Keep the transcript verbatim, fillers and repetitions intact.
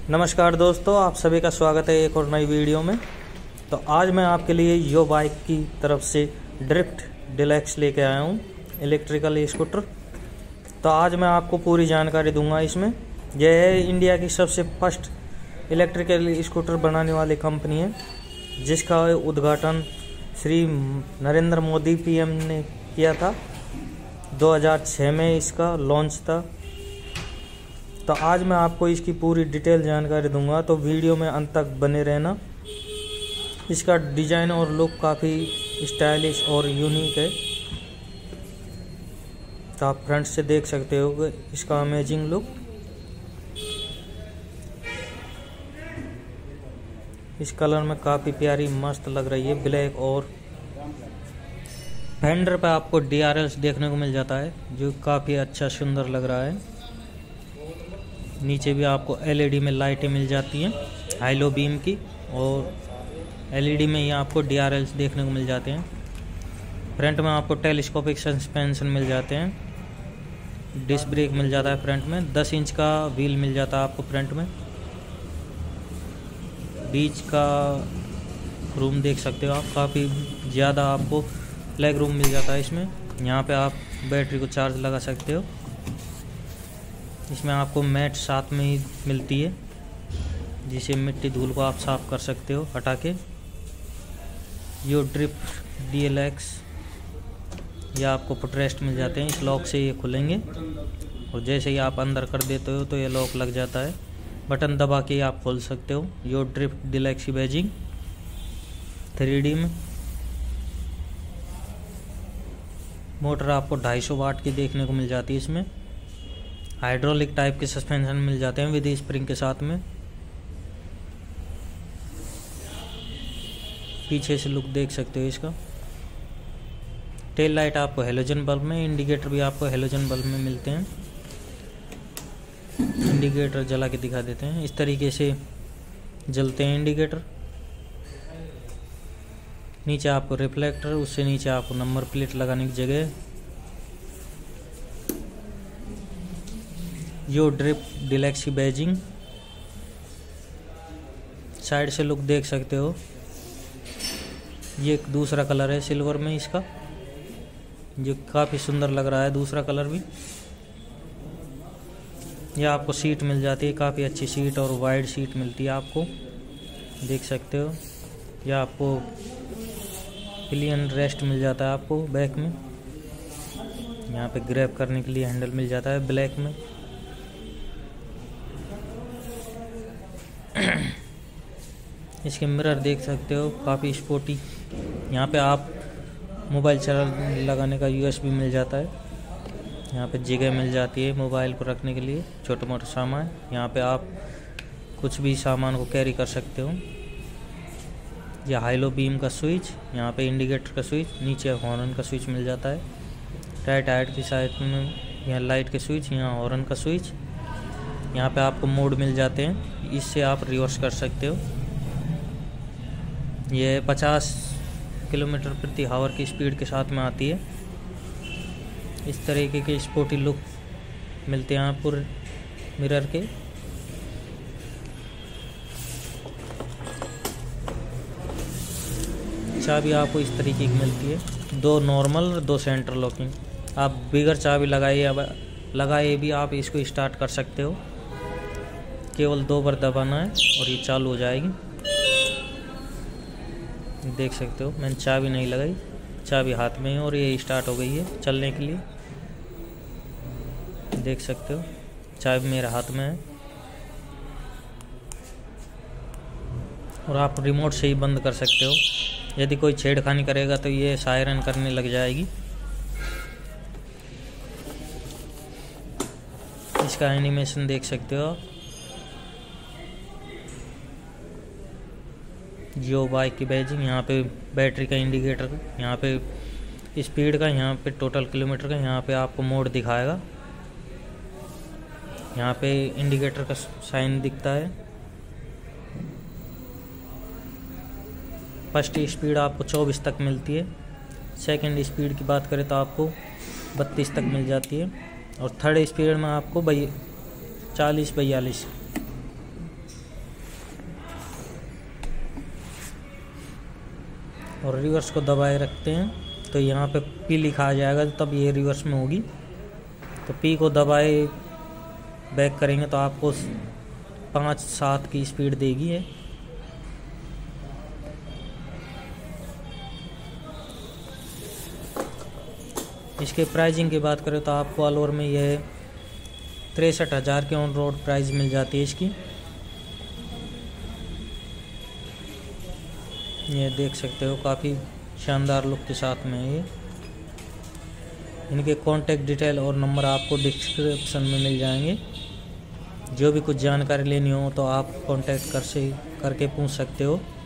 नमस्कार दोस्तों, आप सभी का स्वागत है एक और नई वीडियो में। तो आज मैं आपके लिए यो बाइक की तरफ से ड्रिफ्ट डिलक्स लेके आया हूँ, इलेक्ट्रिकल स्कूटर। तो आज मैं आपको पूरी जानकारी दूंगा इसमें। यह है इंडिया की सबसे फर्स्ट इलेक्ट्रिकल स्कूटर बनाने वाली कंपनी है, जिसका उद्घाटन श्री नरेंद्र मोदी पीएम ने किया था। दो हज़ार छह में इसका लॉन्च था। तो आज मैं आपको इसकी पूरी डिटेल जानकारी दूंगा, तो वीडियो में अंत तक बने रहना। इसका डिज़ाइन और लुक काफ़ी स्टाइलिश और यूनिक है। तो आप फ्रंट से देख सकते हो इसका अमेजिंग लुक। इस कलर में काफ़ी प्यारी मस्त लग रही है, ब्लैक। और फेंडर पे आपको डी आर एल्स देखने को मिल जाता है, जो काफ़ी अच्छा सुंदर लग रहा है। नीचे भी आपको एल ई डी में लाइटें मिल जाती हैं, हाइलो बीम की, और एल ई डी में ही आपको डी आर एल्स देखने को मिल जाते हैं। फ्रंट में आपको टेलीस्कोपिक सस्पेंशन मिल जाते हैं, डिस्क ब्रेक मिल जाता है फ्रंट में, दस इंच का व्हील मिल जाता है आपको फ्रंट में। बीच का रूम देख सकते हो आप, काफ़ी ज़्यादा आपको लेग रूम मिल जाता है इसमें। यहाँ पे आप बैटरी को चार्ज लगा सकते हो। इसमें आपको मैट साथ में ही मिलती है, जिसे मिट्टी धूल को आप साफ़ कर सकते हो हटा के। यो ड्रिफ्ट डी एल एक्स, ये आपको फुटरेस्ट मिल जाते हैं। इस लॉक से ये खुलेंगे और जैसे ही आप अंदर कर देते हो तो ये लॉक लग जाता है। बटन दबा के आप खोल सकते हो। यो ड्रिफ्ट डिलक्स की बैजिंग थ्री डी में। मोटर आपको ढाई सौ वाट की देखने को मिल जाती है इसमें। हाइड्रोलिक टाइप के सस्पेंशन मिल जाते हैं विद स्प्रिंग के साथ में। पीछे से लुक देख सकते हो इसका। टेल लाइट आपको हेलोजन बल्ब में, इंडिकेटर भी आपको हेलोजन बल्ब में मिलते हैं। इंडिकेटर जला के दिखा देते हैं, इस तरीके से जलते हैं इंडिकेटर। नीचे आपको रिफ्लेक्टर, उससे नीचे आपको नंबर प्लेट लगाने की जगह। यो ड्रिफ्ट डिलक्स की बैजिंग। साइड से लुक देख सकते हो। ये एक दूसरा कलर है सिल्वर में इसका, जो काफ़ी सुंदर लग रहा है दूसरा कलर भी। ये आपको सीट मिल जाती है, काफ़ी अच्छी सीट और वाइड सीट मिलती है आपको, देख सकते हो। यह आपको पिलियन रेस्ट मिल जाता है आपको बैक में। यहाँ पे ग्रैब करने के लिए हैंडल मिल जाता है ब्लैक में। इसके मिरर देख सकते हो, काफ़ी स्पोर्टी। यहाँ पे आप मोबाइल चार्ज लगाने का यू एस बी मिल जाता है। यहाँ पे जगह मिल जाती है मोबाइल को रखने के लिए, छोटे मोटे सामान। यहाँ पे आप कुछ भी सामान को कैरी कर सकते हो। यह हाइलो बीम का स्विच, यहाँ पे इंडिकेटर का स्विच, नीचे हॉर्न का स्विच मिल जाता है। राइट हाइट की साइड में यहाँ लाइट के स्विच, यहाँ हॉर्न का स्विच। यहाँ पे आपको मोड मिल जाते हैं, इससे आप रिवर्स कर सकते हो। ये पचास किलोमीटर प्रति आवर की स्पीड के साथ में आती है। इस तरीके के स्पोर्टी लुक मिलते हैं आपको मिरर के। चाबी आपको इस तरीके की मिलती है, दो नॉर्मल और दो सेंटर लॉकिंग। आप बिगर चाबी लगाए या लगाए भी आप इसको स्टार्ट कर सकते हो। केवल दो बार दबाना है और ये चालू हो जाएगी। देख सकते हो, मैंने चाबी नहीं लगाई, चाबी हाथ में है और ये स्टार्ट हो गई है चलने के लिए। देख सकते हो, चाबी मेरे हाथ में है। और आप रिमोट से ही बंद कर सकते हो। यदि कोई छेड़खानी करेगा तो ये सायरन करने लग जाएगी। इसका एनिमेशन देख सकते हो। जियो बाइक की बैजिंग, यहाँ पे बैटरी का इंडिकेटर, यहाँ पे स्पीड का, यहाँ पे टोटल किलोमीटर का, यहाँ पे आपको मोड दिखाएगा। यहाँ पे इंडिकेटर का साइन दिखता है। फर्स्ट स्पीड आपको चौबीस तक मिलती है। सेकंड स्पीड की बात करें तो आपको बत्तीस तक मिल जाती है। और थर्ड स्पीड में आपको चालीस बयालीस और रिवर्स को दबाए रखते हैं तो यहाँ पे पी लिखा आ जाएगा, तब ये रिवर्स में होगी। तो पी को दबाए बैक करेंगे तो आपको पाँच सात की स्पीड देगी है। इसके प्राइसिंग की बात करें तो आपको ऑल ओवर में यह तिरसठ हज़ार के ऑन रोड प्राइस मिल जाती है इसकी। ये देख सकते हो काफ़ी शानदार लुक के साथ में ये। इनके कॉन्टैक्ट डिटेल और नंबर आपको डिस्क्रिप्शन में मिल जाएंगे। जो भी कुछ जानकारी लेनी हो तो आप कॉन्टैक्ट कर से करके पूछ सकते हो।